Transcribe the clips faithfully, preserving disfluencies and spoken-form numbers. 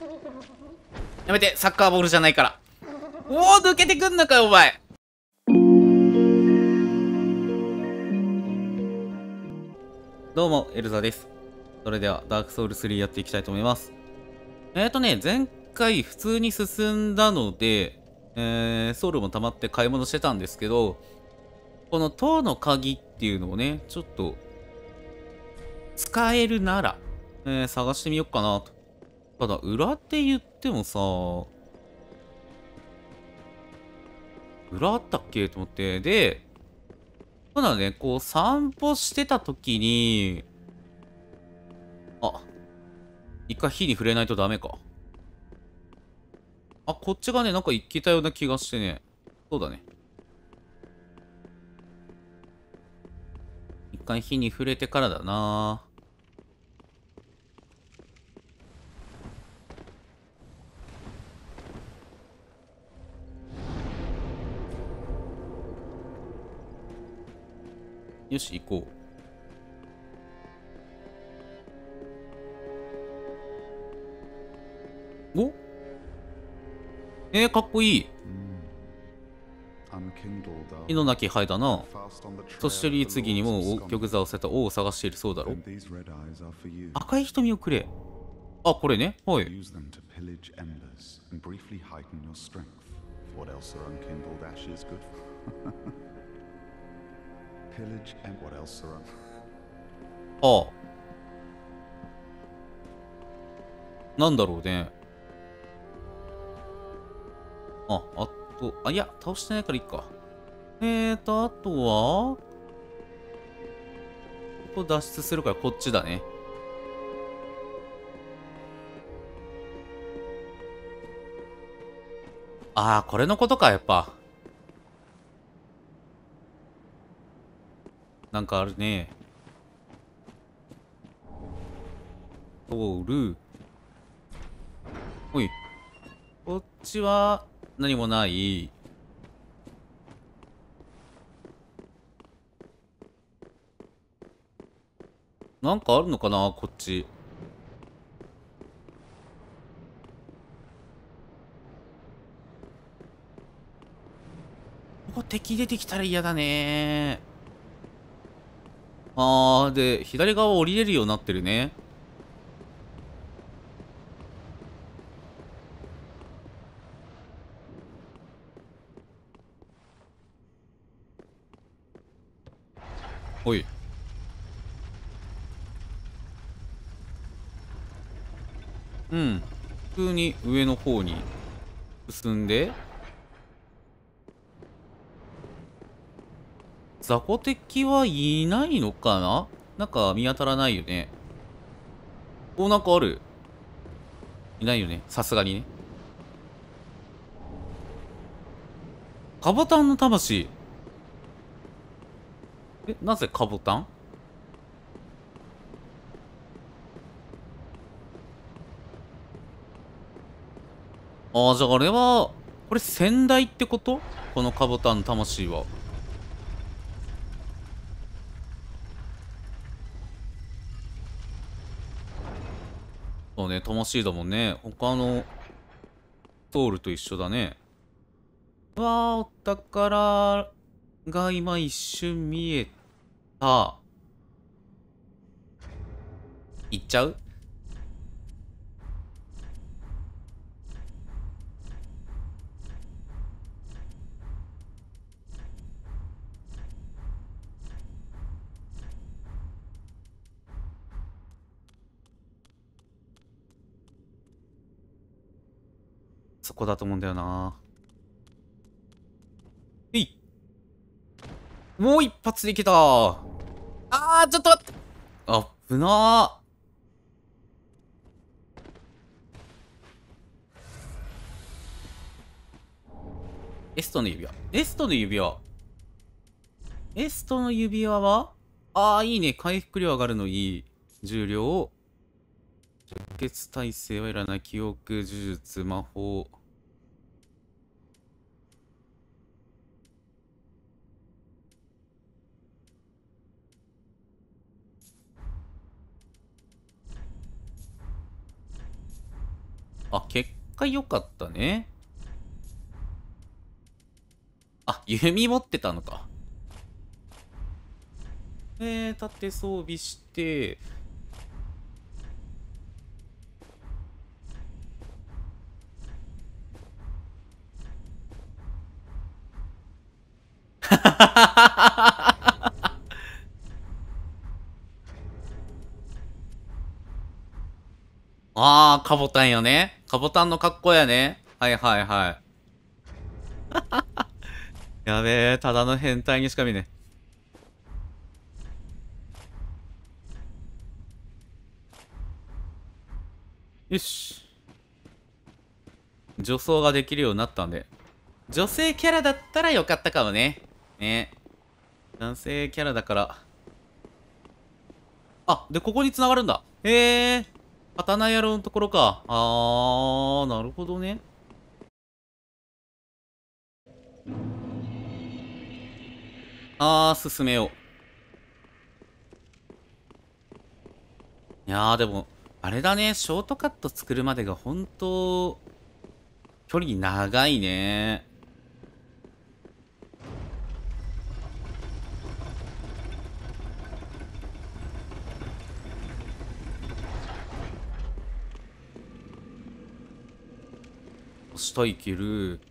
やめて、サッカーボールじゃないから。おお、抜けてくんのかよ、お前。どうも、エルザです。それでは、ダークソウルスリーやっていきたいと思います。えーとね、前回普通に進んだので、えー、ソウルも溜まって買い物してたんですけど、この塔の鍵っていうのをね、ちょっと、使えるなら、えー、探してみようかなと。ただ、裏って言ってもさ、裏あったっけと思って。で、そうだね、こう散歩してた時に、あ、一回火に触れないとダメか。あ、こっちがね、なんか行けたような気がしてね。そうだね。一回火に触れてからだな。よし、行こう。おえー、かっこいい。火のなき灰だな。そしてリー次にも玉座を捨てた王を探しているそうだろ。赤い瞳をくれ。あ、これね。はい。ああ。なんだろうね。あ、あと、あ、いや、倒してないからいいか。えーと、あとは、ここ脱出するからこっちだね。ああ、これのことか、やっぱ。なんかあるね。通る。ほい。こっちは、何もない。なんかあるのかな、こっち。ここ敵出てきたら嫌だね。あー、で、左側降りれるようになってるね。ほい。うん。普通に上の方に進んで、雑魚敵はいないのかな。なんか見当たらないよね。お、なんかある。いないよね。さすがにね。カボタンの魂。え、なぜカボタン。ああ、じゃああれは、これ先代ってこと。このカボタンの魂は。そうね、魂だもんね。他のソウルと一緒だね。うわー、お宝が今一瞬見えた。行っちゃう。そこだと思うんだよな。えい。もう一発でいけた。あー、ちょっと待って。あっぶなー。エストの指輪。エストの指輪。エストの指輪は、ああ、いいね。回復量上がるのいい。重量。出血耐性はいらない。記憶、呪術、魔法。 あ、結果良かったね。あ、弓持ってたのか。えー、盾装備して、あー、カボタンよね。カボタンの格好やね。はいはいはい。やべえ、ただの変態にしか見ねえ。よし。女装ができるようになったんで。女性キャラだったらよかったかもね。ね。男性キャラだから。あ、で、ここに繋がるんだ。へえ。刀野郎のところか。あー、なるほどね。あー、進めよう。いやー、でも、あれだね。ショートカット作るまでが本当距離長いね。下行ける。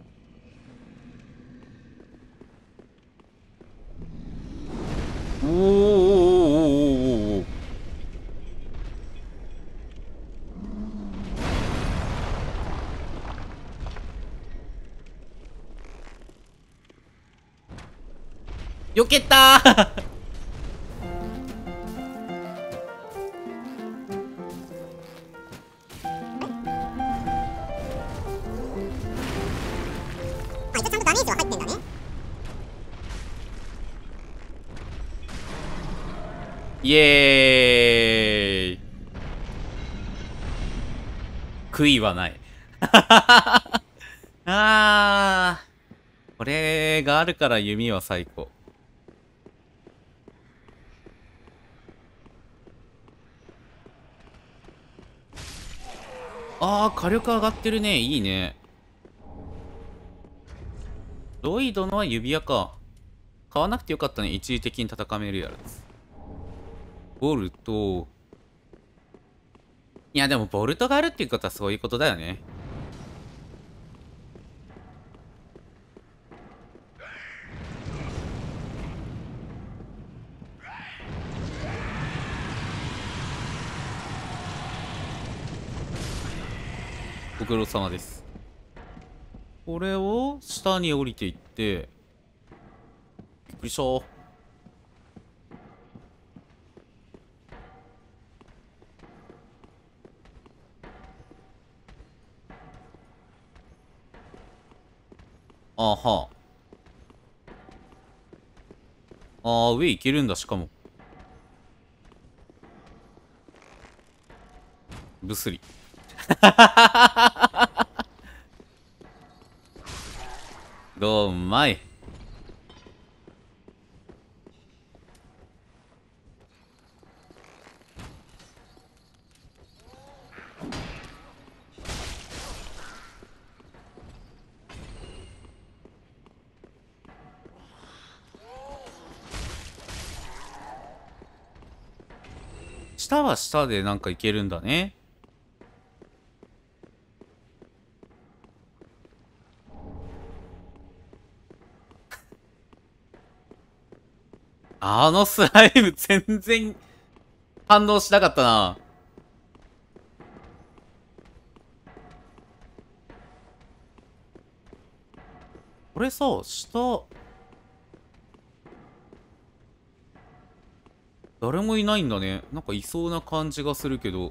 おーおーおーおーおー。よけたーあ、一応ちゃんとダメージは入ってんだね。 イエーイ。悔いはない。あー。これがあるから弓は最高。あー、火力上がってるね。いいね。ロイドのは指輪か。買わなくてよかったね。一時的に戦めるやつ。ボルト。いや、でもボルトがあるっていうことはそういうことだよね。ご苦労様です。これを下に降りていって、びっくりした。あーはあ。あー、上行けるんだ、しかも。ブスリ。どうまい。下は下でなんかいけるんだね。あのスライム全然反応しなかったな。これさ、下、誰もいないんだね。なんかいそうな感じがするけど。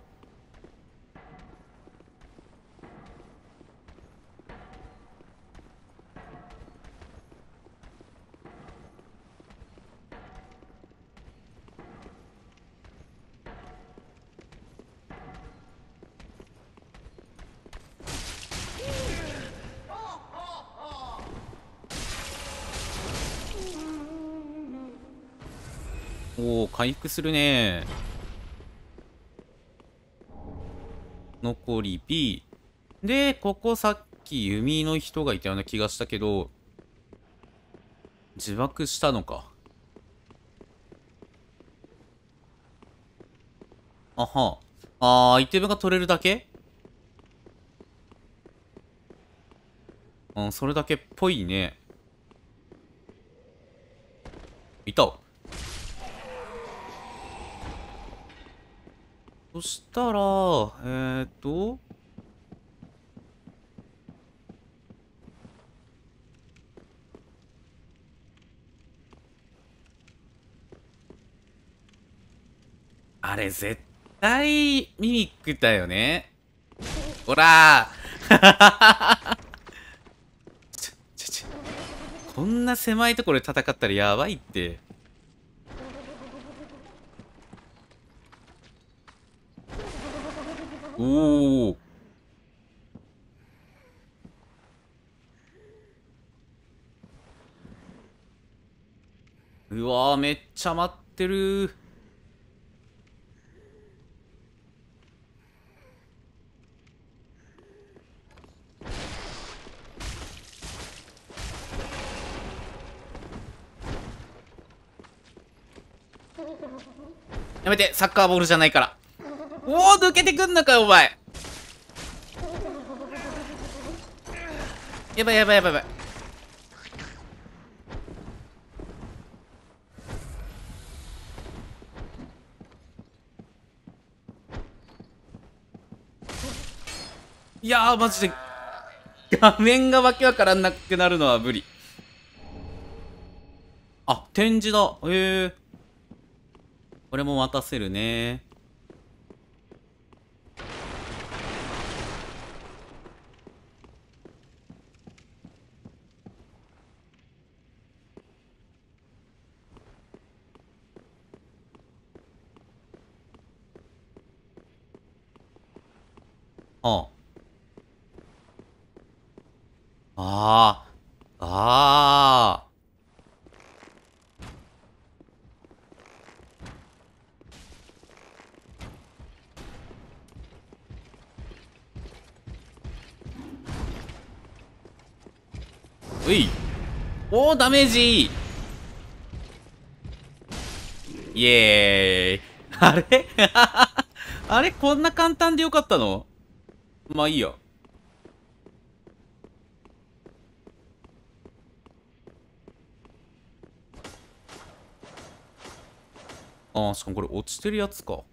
おお、回復するね。残り B。 で、ここさっき弓の人がいたような気がしたけど、自爆したのか。あは。あー、アイテムが取れるだけ。うん、それだけっぽいね。いた。そしたら、えーっと、あれ絶対ミミックだよね。ほらーちょ、ちょ、ちょ。こんな狭いところで戦ったらやばいって。おお。うわー、めっちゃ待ってる。やめて、サッカーボールじゃないから。おお、抜けてくんのかよ、お前。やばいやばいやばいやばい。いやー、マジで、画面がわけわからなくなるのは無理。あ、展示だ。ええー。これも待たせるね。ああ。ああ。ああ。うい。おお、ダメージイエーイ。あれあれこんな簡単でよかったの？まあいいや。ああ、しかもこれ落ちてるやつか。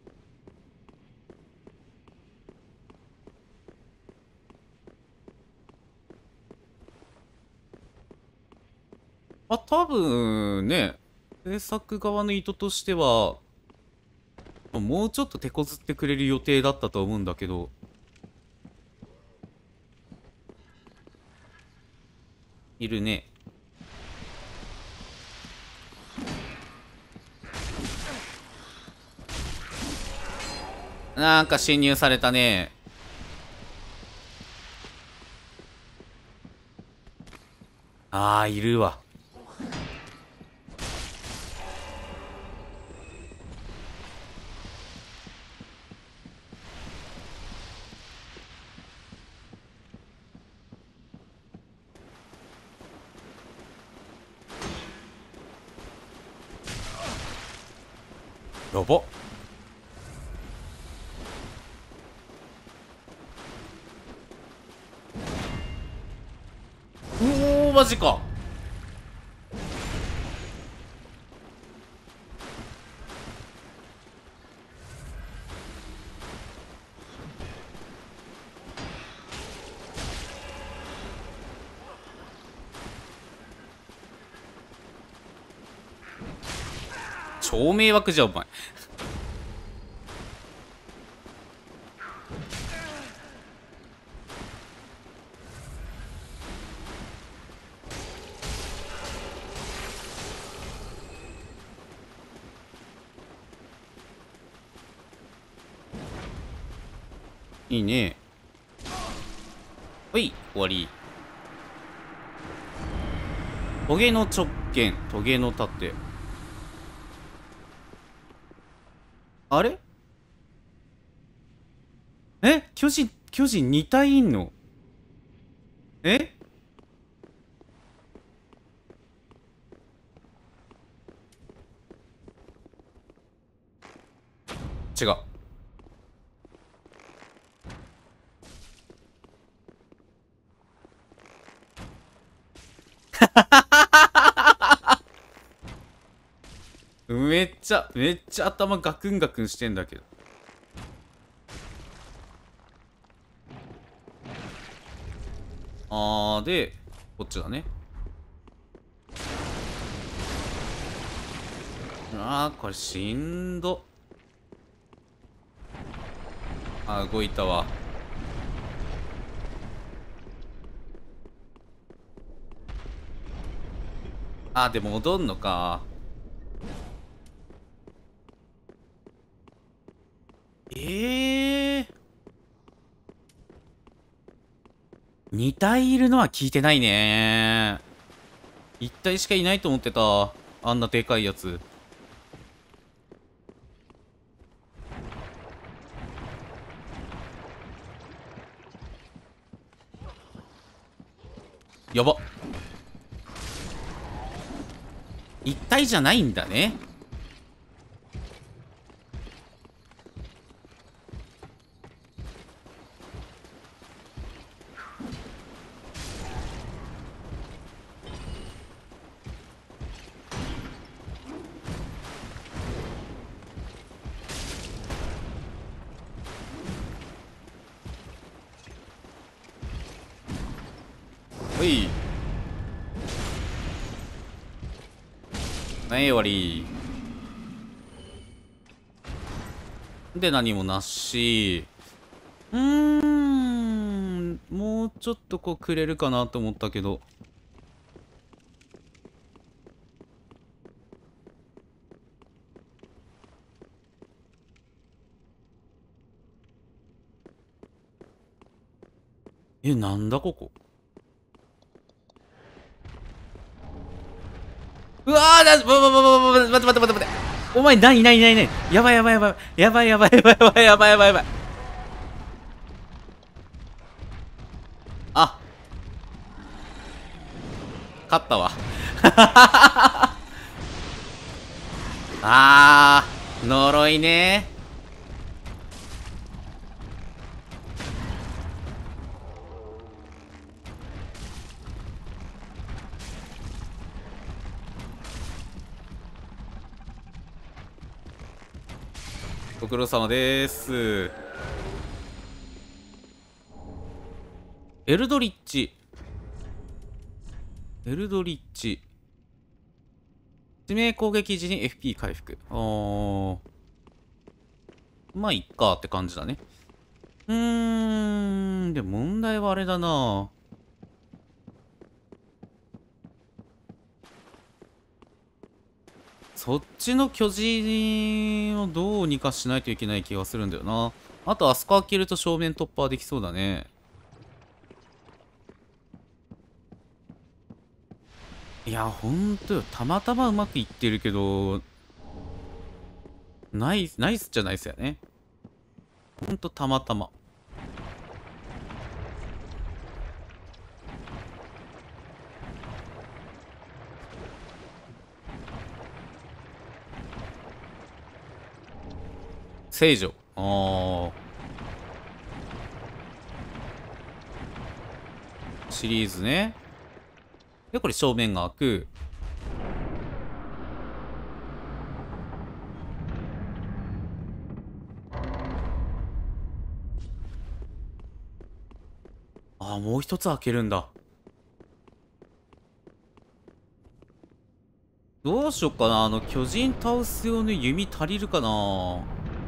あ、多分ね、制作側の意図としては、もうちょっと手こずってくれる予定だったと思うんだけど、いるね。なんか侵入されたね。ああ、いるわ。やばっ。おお、マジか。超迷惑じゃん、お前。いいね。ほい、終わり。トゲの直径、トゲの縦。あれえ巨人巨人に体いんの？え？違う。めっちゃ、めっちゃ頭ガクンガクンしてんだけど。あー、で、こっちだね。あー、これしんど。あー、動いたわ。あー、でも戻んのか。ええー。に体いるのは聞いてないね。いち体しかいないと思ってた。あんなでかいやつ。やば。いち体じゃないんだね。ほい。はい、終わり。で、何もなし。うーん。もうちょっとこうくれるかなと思ったけど。え、なんだここ。うわーだ、ばばばばば、待って待って待って待って。お前、なになになになに、やばいやばいやばい。やばいやばいやばいやばいやばいやばいやばい。あ、勝ったわ。あー、呪いね。ご苦労様でーす。エルドリッチ。エルドリッチ。致命攻撃時に エフピー 回復。あー。まあ、いっかって感じだね。うーん。でも問題はあれだな。そっちの巨人をどうにかしないといけない気がするんだよな。あと、あそこ開けると正面突破はできそうだね。いや、ほんとよ。たまたまうまくいってるけど、ナイス、ナイスじゃないっすよね。ほんとたまたま。聖女。あー。シリーズね。で、これ正面が開く。あー、もう一つ開けるんだ。どうしよっかな。あの、巨人倒す用の弓足りるかな。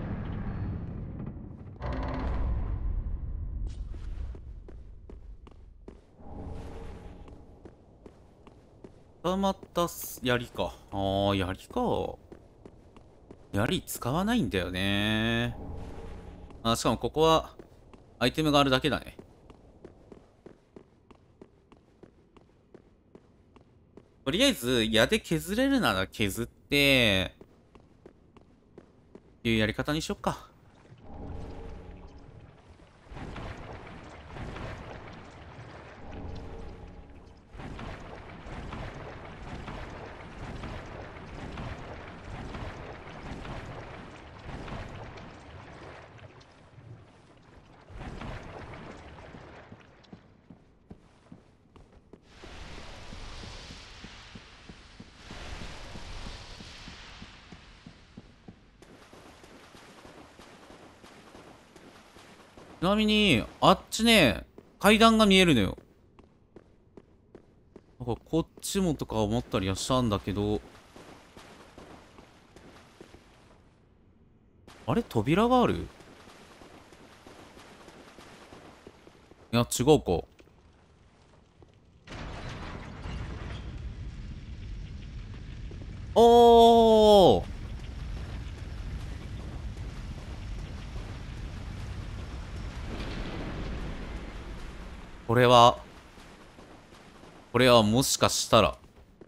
固まった槍か。あー、槍か。槍使わないんだよね。あ、しかもここは、アイテムがあるだけだね。とりあえず、矢で削れるなら削って、いうやり方にしよっか。 ちなみに、あっちね、階段が見えるのよ。だからこっちもとか思ったりはしたんだけど、あれ扉がある？いや、違うか。おー、これは、これはもしかしたら。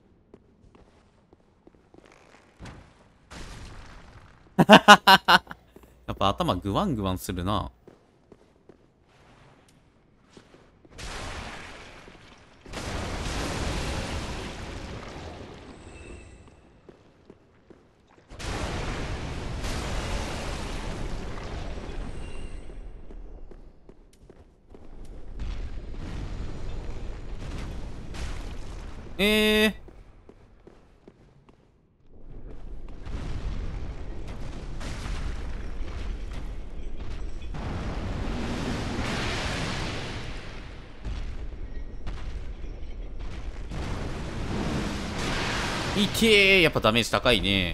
やっぱ頭グワングワンするな。えー。いけー、やっぱダメージ高いね。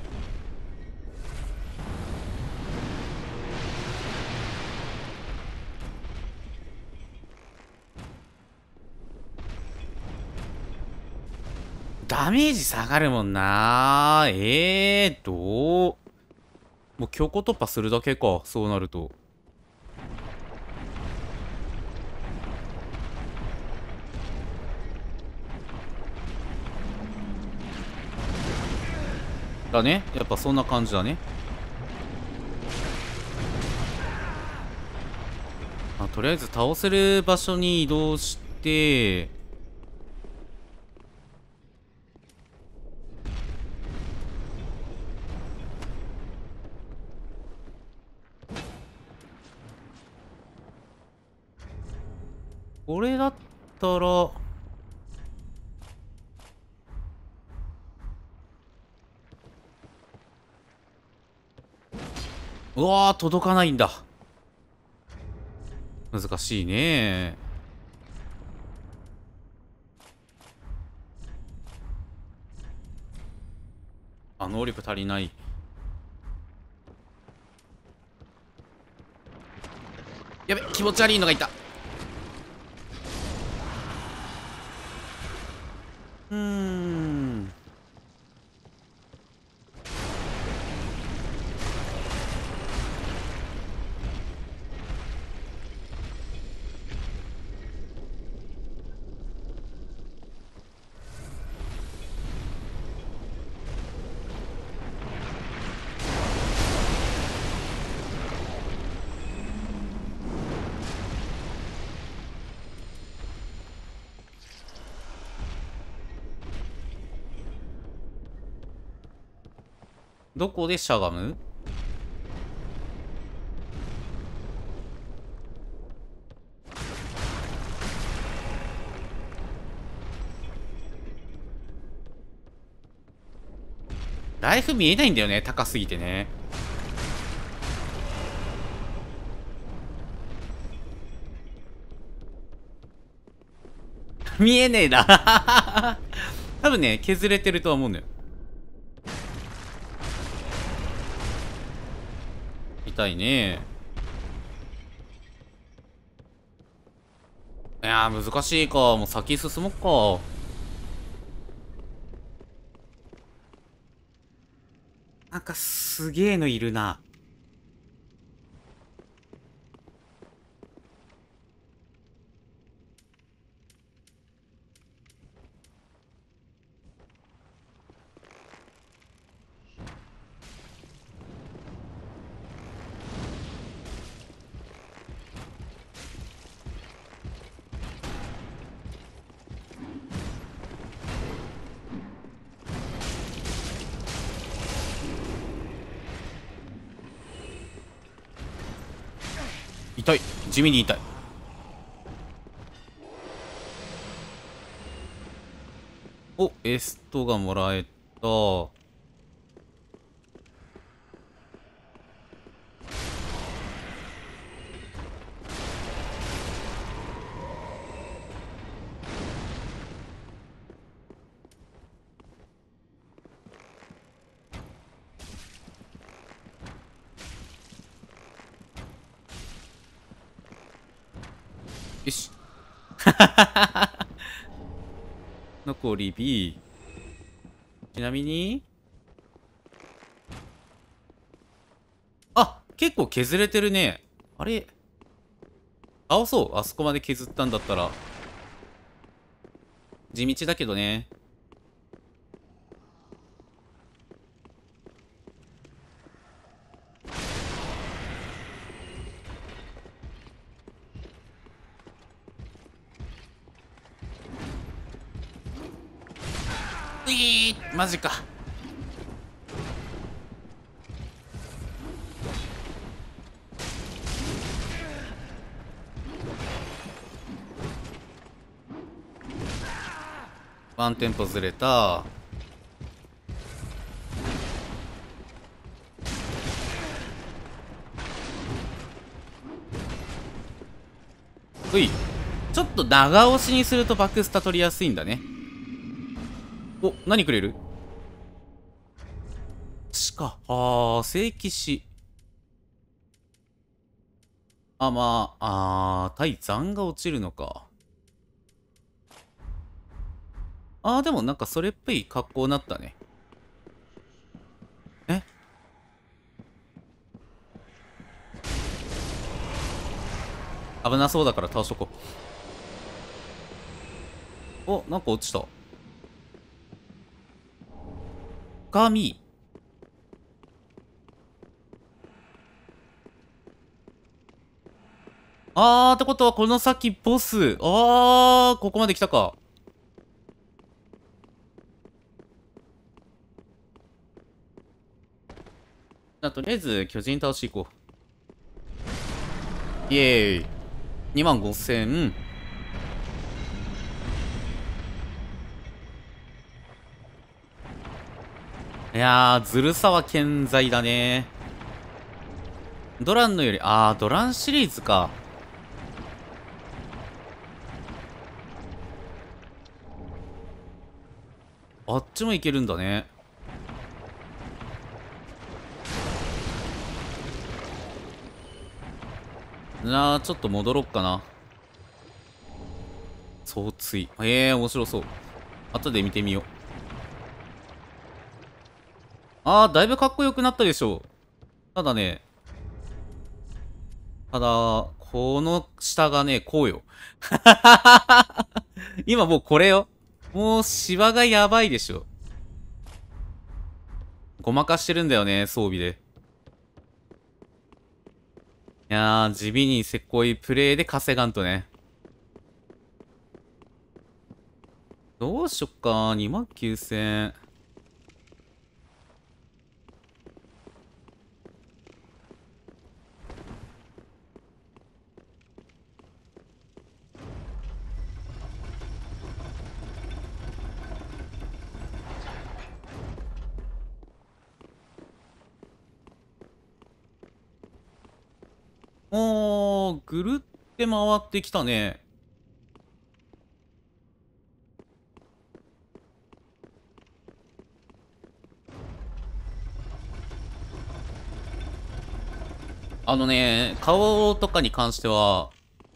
ダメージ下がるもんなー。ええー、どうもう強行突破するだけか、そうなると。だね。やっぱそんな感じだね。あ、とりあえず倒せる場所に移動して、これだったら、うわー、届かないんだ。難しいね。あ、能力足りない。やべ、気持ち悪いのがいた。うーん。どこでしゃがむ？ライフ見えないんだよね、高すぎてね。見えねえな。多分ね、削れてるとは思うんだよ。痛いね。いやー、難しいか。もう先進もっか。なんかすげえのいるな。痛い。地味に痛い。お、エストがもらえた。 よし。残り B。ちなみに、あ、結構削れてるね。あれ倒そう。あそこまで削ったんだったら。地道だけどね。ういー、マジか。ワンテンポずれた。うい。ちょっと長押しにするとバックスタ取りやすいんだね。お、何くれる？しか。あー、聖騎士。あ、まあ、あー、対残が落ちるのか。あー、でもなんかそれっぽい格好になったね。え？危なそうだから倒しとこう。お、なんか落ちた。神。あー、ってことはこの先ボス。あー、ここまで来たか。じゃあとりあえず巨人倒し行こう。イエーイ。にまんごせん。いやー、ずるさは健在だね。ドランのより、あー、ドランシリーズか。あっちもいけるんだね。なあ、ちょっと戻ろっかな。総追。ええー、面白そう。後で見てみよう。あー、だいぶかっこよくなったでしょう。ただね、ただ、この下がね、こうよ。今もうこれよ。もう、シワがやばいでしょ。ごまかしてるんだよね、装備で。いやー、地味にせっこいプレイで稼がんとね。どうしよっか、にまんきゅうせん。おー、ぐるって回ってきたね。あのね、顔とかに関しては、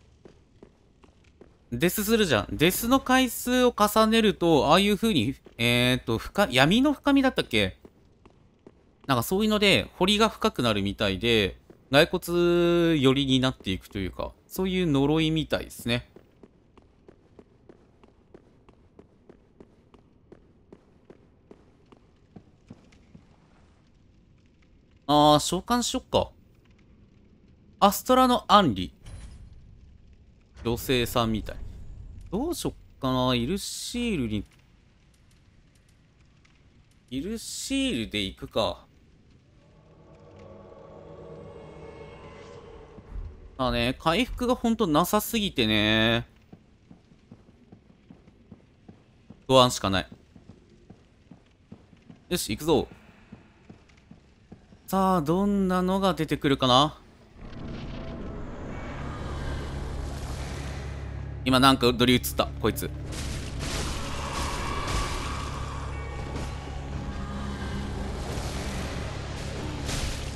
デスするじゃん。デスの回数を重ねると、ああいう風に、えっと、深、闇の深みだったっけ？なんかそういうので、彫りが深くなるみたいで、骸骨寄りになっていくというか、そういう呪いみたいですね。あー、召喚しよっか。アストラのアンリ。女性さんみたい。どうしよっかな。イルシールに、イルシールで行くか。あね、回復がほんとなさすぎてね。不安しかない。よし、行くぞ。さあ、どんなのが出てくるかな。今なんかドリ移った、こいつ。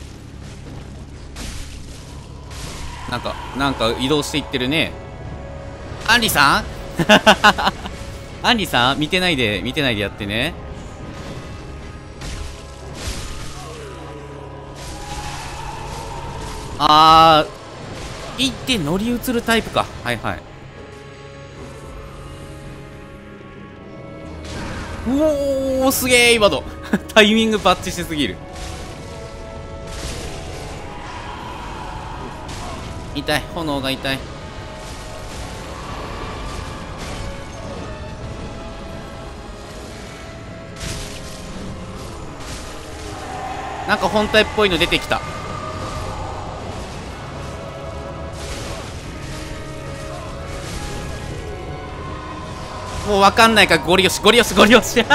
なんか、なんか移動していってるね。 アンリさんアンリさん見てないで、見てないでやってね。あー、行って乗り移るタイプか。はいはい。うおー、すげえ今のタイミングバッチしすぎる。痛い、炎が痛い。なんか本体っぽいの出てきた。もうわかんないか。ゴリ押しゴリ押しゴリ押し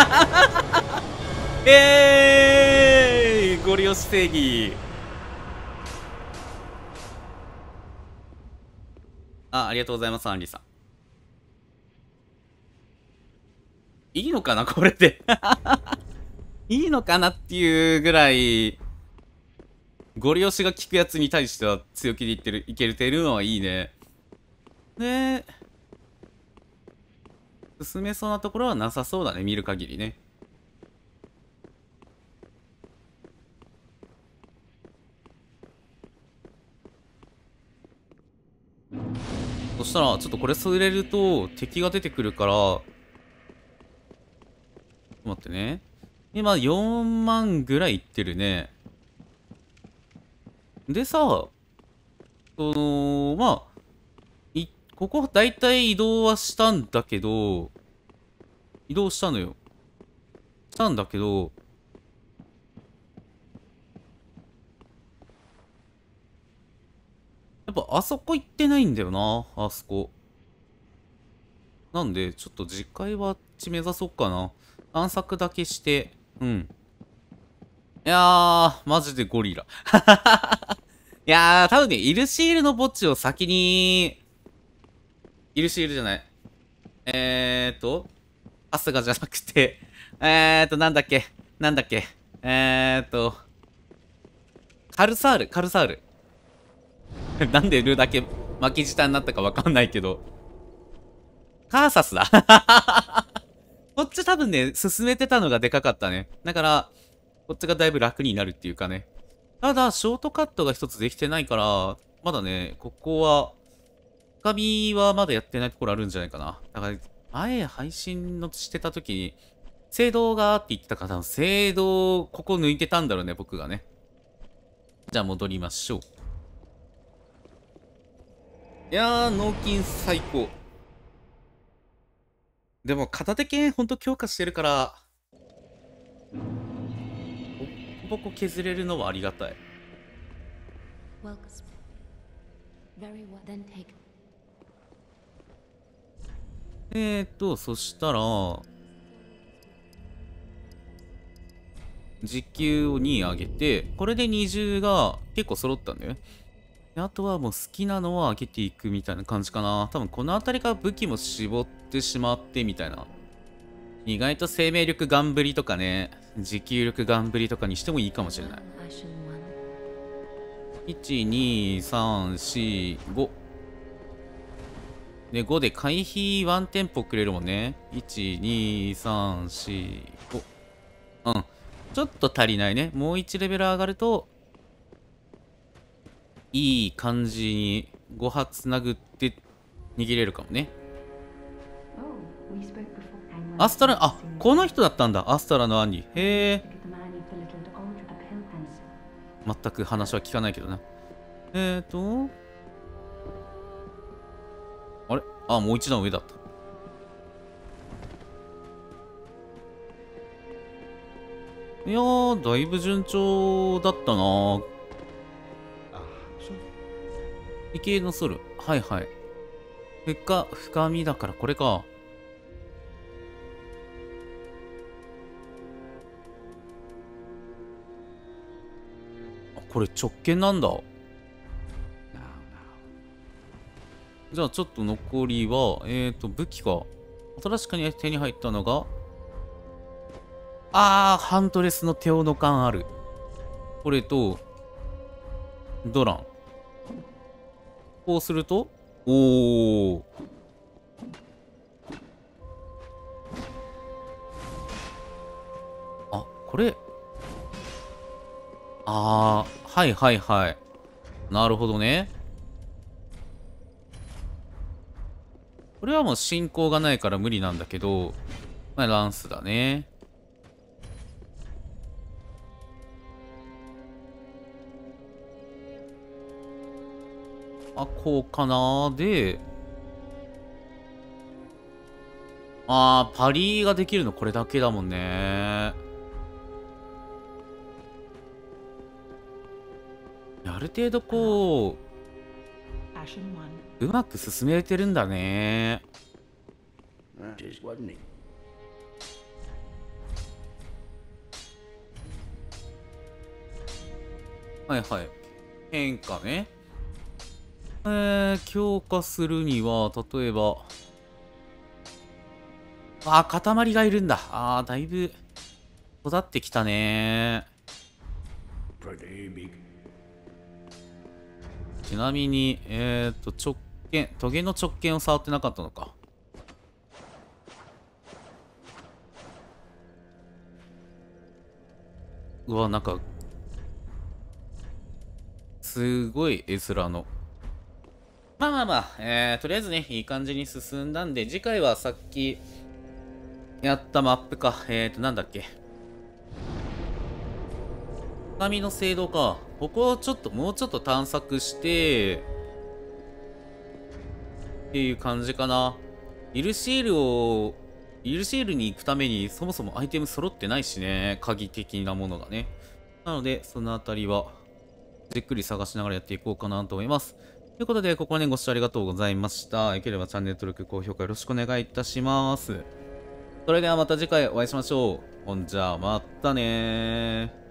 えーい、ゴリ押し正義。あ、ありがとうございます、アンリさん。いいのかなこれでいいのかなっていうぐらい、ゴリ押しが効くやつに対しては強気でいってる、いけてるのはいいね。で、進めそうなところはなさそうだね、見る限りね。そしたら、ちょっとこれ触れると敵が出てくるから、ちょっと待ってね。今よんまんぐらいいってるね。でさ、その、まあ、い、ここだいたい移動はしたんだけど、移動したのよ。したんだけど、やっぱあそこ行ってないんだよな、あそこ。なんで、ちょっと次回はあっち目指そうかな。探索だけして、うん。いやー、マジでゴリラ。いやー、多分ね、イルシールの墓地を先に、イルシールじゃない。えーと、アスガじゃなくて、えーと、なんだっけ、なんだっけ、えーと、カルサール、カルサール。なんでルだけ巻き舌になったかわかんないけど。カーサスだ。こっち多分ね、進めてたのがでかかったね。だから、こっちがだいぶ楽になるっていうかね。ただ、ショートカットが一つできてないから、まだね、ここは、深みはまだやってないところあるんじゃないかな。だから、前配信のしてた時に、聖堂がって言ってたから、聖堂、ここ抜いてたんだろうね、僕がね。じゃあ戻りましょう。いやー、脳筋最高。でも、片手剣ほんと強化してるから、ボコボコ削れるのはありがたい。えーと、そしたら、時給をに上げて、これでにじゅうが結構揃ったんだよね。であとはもう好きなのは上げていくみたいな感じかな。多分この辺りから武器も絞ってしまってみたいな。意外と生命力ガンブリとかね、持久力ガンブリとかにしてもいいかもしれない。いち、に、さん、し、ご。で、ごで回避ワンテンポくれるもんね。いち、に、さん、し、ご。うん。ちょっと足りないね。もういちレベル上がると、いい感じにご発殴って逃げれるかもね。アスタラ、あ、この人だったんだ。アスタラの兄。へえ。全く話は聞かないけどな。えーと。あれあ、もう一段上だった。いやー、だいぶ順調だったな。理系のソル。はいはい。深、深みだからこれか。あ、これ直剣なんだ。じゃあちょっと残りは、えーと、武器か。新しく手に入ったのが、あー、ハントレスのテオノカンある。これと、ドラン。こうすると、おー。 あー、はいはいはい。なるほどね。これはもう進行がないから無理なんだけど、まあ、ランスだね。あ、こうかな。で、あー、パリができるのこれだけだもんね。ある程度こう、うまく進めてるんだね。はいはい。変化ね。えー、強化するには、例えば、あー、塊がいるんだ。あー、だいぶ育ってきたね。ちなみに、えっと、直径、トゲの直径を触ってなかったのか。うわ、なんか、すごい絵面の。まあまあまあ、えー、とりあえずね、いい感じに進んだんで、次回はさっきやったマップか。えーと、なんだっけ。鏡の精度か。ここをちょっと、もうちょっと探索して、っていう感じかな。イルシールを、イルシールに行くためにそもそもアイテム揃ってないしね。鍵的なものがね。なので、そのあたりは、じっくり探しながらやっていこうかなと思います。ということで、ここまでご視聴ありがとうございました。よければチャンネル登録、高評価よろしくお願いいたします。それではまた次回お会いしましょう。ほんじゃ、またねー。